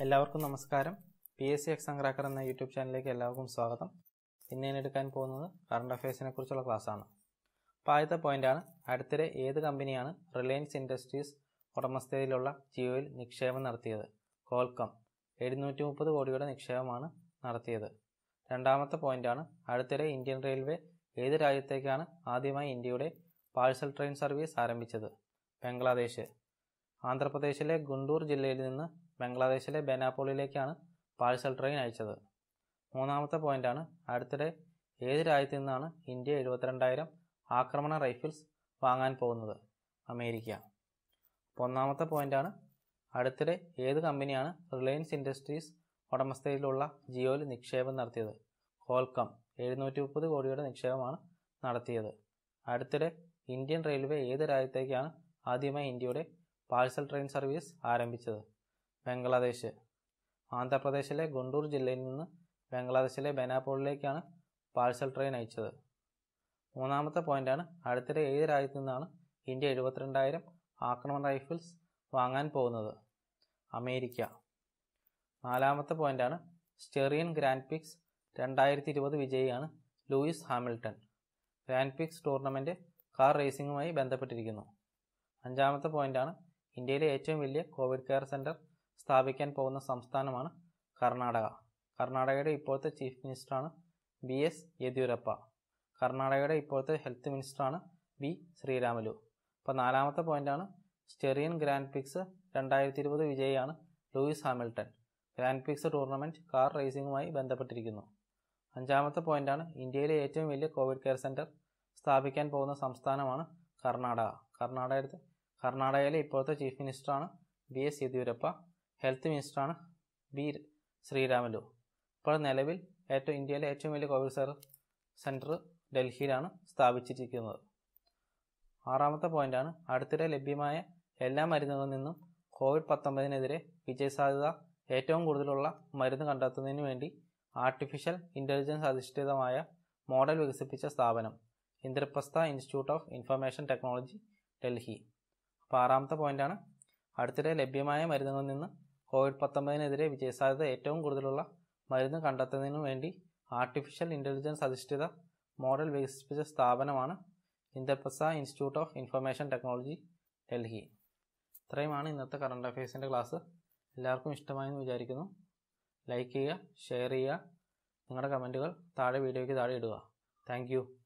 എല്ലാവർക്കും നമസ്കാരം. PSC exam cracker എന്ന യൂട്യൂബ് ചാനലിലേക്ക് എല്ലാവർക്കും സ്വാഗതം. ഇന്ന് ഞാൻ എടുക്കാൻ പോകുന്നത് കറണ്ട് അഫയേഴ്സിനെ കുറിച്ചുള്ള ക്ലാസ്സാണ്. അപ്പോൾ ആദ്യത്തെ പോയിന്റാണ്, അടുത്തിടെ ഏത് കമ്പനിയാണ് റിലയൻസ് ഇൻഡസ്ട്രീസ് ഉടമസ്ഥതയിലുള്ള ജിയോയിൽ നിക്ഷേപം നടത്തിയത്? കോൽക്കം 730 കോടിയുടെ നിക്ഷേപമാണ് നടത്തിയത്. രണ്ടാമത്തെ പോയിന്റാണ്, അടുത്തിടെ ഇന്ത്യൻ റെയിൽവേ ഏത് രാജ്യത്തേക്കാണ് ആദ്യമായി ഇന്ത്യയുടെ പാഴ്സൽ ട്രെയിൻ സർവീസ് ആരംഭിച്ചത്? ബംഗ്ലാദേശ്. ആന്ധ്രാപ്രദേശിലെ ഗുണ്ടൂർ ജില്ലയിൽ നിന്ന് ബംഗ്ലാദേശിലെ ബെനാപോളിലേക്കാണ് പാഴ്സൽ ട്രെയിൻ അയച്ചത്. മൂന്നാമത്തെ പോയിന്റാണ്, അടുത്തിടെ ഏത് രാജ്യത്തു നിന്നാണ് ഇന്ത്യ 72,000 ആക്രമണ റൈഫിൾസ് വാങ്ങാൻ പോകുന്നത്? അമേരിക്ക. ഒന്നാമത്തെ പോയിന്റാണ്, അടുത്തിടെ ഏത് കമ്പനിയാണ് റിലയൻസ് ഇൻഡസ്ട്രീസ് ഉടമസ്ഥതയിലുള്ള ജിയോയിൽ നിക്ഷേപം നടത്തിയത്? കോൽക്കം 730 കോടിയുടെ നിക്ഷേപമാണ് നടത്തിയത്. അടുത്തിടെ ഇന്ത്യൻ റെയിൽവേ ഏത് രാജ്യത്തേക്കാണ് ആദ്യമായി ഇന്ത്യയുടെ പാഴ്സൽ ട്രെയിൻ സർവീസ് ആരംഭിച്ചത്? ബംഗ്ലാദേശ്. ആന്ധ്രാപ്രദേശിലെ ഗുണ്ടൂർ ജില്ലയിൽ നിന്ന് ബംഗ്ലാദേശിലെ ബെനാപോളിലേക്കാണ് പാഴ്സൽ ട്രെയിൻ അയച്ചത്. മൂന്നാമത്തെ പോയിന്റാണ്, അടുത്തിടെ ഏത് രാജ്യത്തു നിന്നാണ് ഇന്ത്യ 72,000 ആക്രമണ റൈഫിൾസ് വാങ്ങാൻ പോകുന്നത്? അമേരിക്ക. നാലാമത്തെ പോയിന്റാണ്, സ്റ്റെറിയൻ ഗ്രാൻഡ് പിക്സ് 2020 വിജയിയാണ് Lewis Hamilton. Grand prix tournament car റേസിംഗുമായി ബന്ധപ്പെട്ടിരിക്കുന്നു. അഞ്ചാമത്തെ പോയിന്റാണ്, ഇന്ത്യയിലെ ഏറ്റവും വലിയ കോവിഡ് കെയർ സെന്റർ സ്ഥാപിക്കാൻ പോകുന്ന സംസ്ഥാനമാണ് കർണാടക. കർണാടകയുടെ ഇപ്പോഴത്തെ ചീഫ് മിനിസ്റ്ററാണ് BS യെദ്യൂരപ്പ. കർണാടകയുടെ ഇപ്പോഴത്തെ ഹെൽത്ത് മിനിസ്റ്ററാണ് B ശ്രീരാമലു. അപ്പോൾ നാലാമത്തെ പോയിന്റാണ്, സ്റ്റെറിയൻ ഗ്രാൻഡ് പിക്സ് 2020 വിജയിയാണ് Lewis Hamilton. Grand prix tournament car റേസിംഗുമായി ബന്ധപ്പെട്ടിരിക്കുന്നു. അഞ്ചാമത്തെ പോയിന്റാണ്, ഇന്ത്യയിലെ ഏറ്റവും വലിയ കോവിഡ് കെയർ സെന്റർ സ്ഥാപിക്കാൻ പോകുന്ന സംസ്ഥാനമാണ് കർണാടക. കർണാടകയിലെ ഇപ്പോഴത്തെ ചീഫ് മിനിസ്റ്ററാണ് BS യെദ്യൂരപ്പ. ഹെൽത്ത് മിനിസ്റ്ററാണ് B ശ്രീരാമലു. ഇപ്പോൾ നിലവിൽ ഇന്ത്യയിലെ ഏറ്റവും വലിയ കോവിഡ് സെന്റർ ഡൽഹിയിലാണ് സ്ഥാപിച്ചിരിക്കുന്നത്. ആറാമത്തെ പോയിന്റാണ്, അടുത്തിടെ ലഭ്യമായ എല്ലാ മരുന്നുകളിൽ നിന്നും COVID-19 വിജയസാധ്യത ഏറ്റവും കൂടുതലുള്ള മരുന്ന് കണ്ടെത്തുന്നതിന് വേണ്ടി ആർട്ടിഫിഷ്യൽ ഇന്റലിജൻസ് അധിഷ്ഠിതമായ മോഡൽ വികസിപ്പിച്ച സ്ഥാപനം Indraprastha institute of information technology, Delhi. അപ്പോൾ ആറാമത്തെ പോയിന്റാണ്, അടുത്തിടെ ലഭ്യമായ മരുന്നുകളിൽ നിന്ന് COVID-19 വിജയസാധ്യത ഏറ്റവും കൂടുതലുള്ള മരുന്ന് കണ്ടെത്തുന്നതിനു വേണ്ടി ആർട്ടിഫിഷ്യൽ ഇന്റലിജൻസ് അധിഷ്ഠിത മോഡൽ വികസിപ്പിച്ച സ്ഥാപനമാണ് Indraprastha institute of information technology, Delhi. ഇത്രയുമാണ് ഇന്നത്തെ കറണ്ട് അഫയേഴ്സിൻ്റെ ക്ലാസ്. എല്ലാവർക്കും ഇഷ്ടമായെന്ന് വിചാരിക്കുന്നു. ലൈക്ക് ചെയ്യുക, ഷെയർ ചെയ്യുക, നിങ്ങളുടെ കമൻറ്റുകൾ വീഡിയോയ്ക്ക് താഴെ ഇടുക. Thank U.